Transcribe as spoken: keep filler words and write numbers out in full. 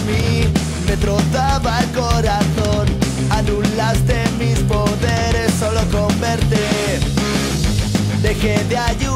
mí, me trozaba el corazón. Anulaste mis poderes solo con verte. Dejé de ayudar.